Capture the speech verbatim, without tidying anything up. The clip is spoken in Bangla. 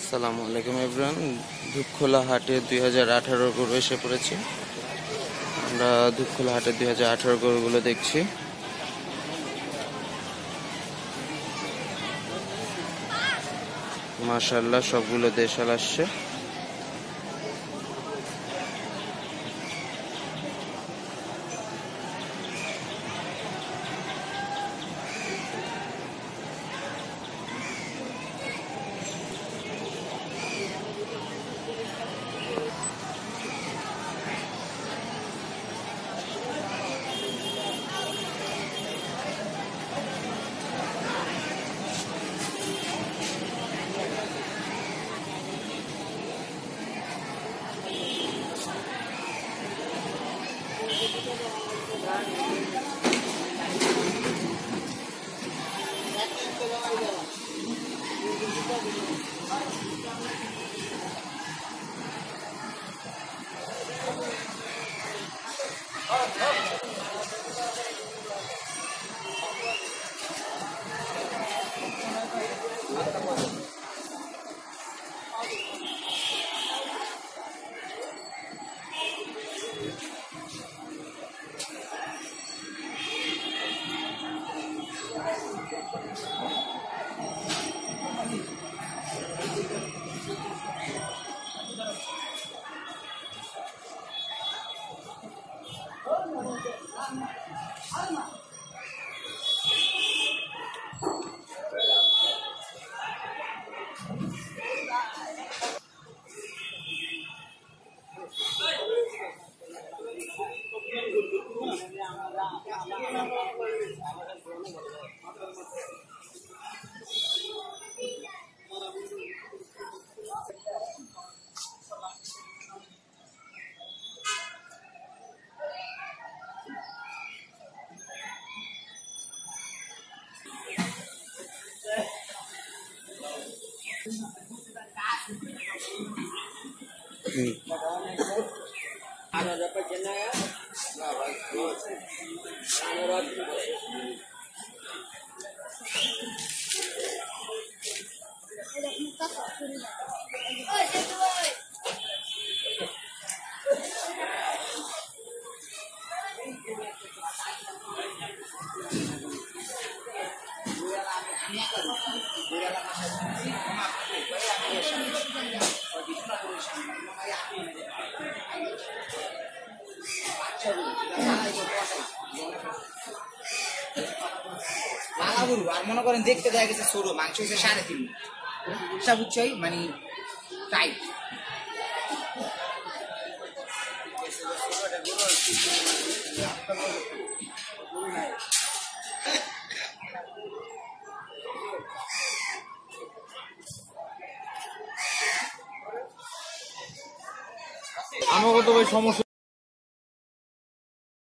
আসসালামু আলাইকুম এভরিওয়ান, ধূপখোলা হাটে দুই হাজার আঠারো গরু এসে পড়েছে। আমরা ধূপখোলা হাটে দুই হাজার আঠারো গরুগুলো দেখছি। মাশাআল্লাহ, সবগুলো দেশাল আসছে। আর মনে করেন দেখতে দেখা গেছে ছোট মাংস হচ্ছে সাড়ে তিন সব উচ্চই মানে টাইট। আমাকে তো ভাই সমস্যা